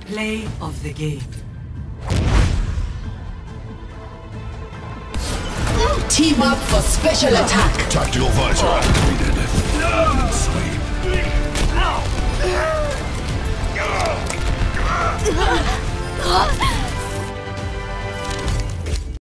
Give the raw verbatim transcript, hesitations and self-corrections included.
Play of the game. Team up for special attack. Tactical visor activated. Sweep. Ah!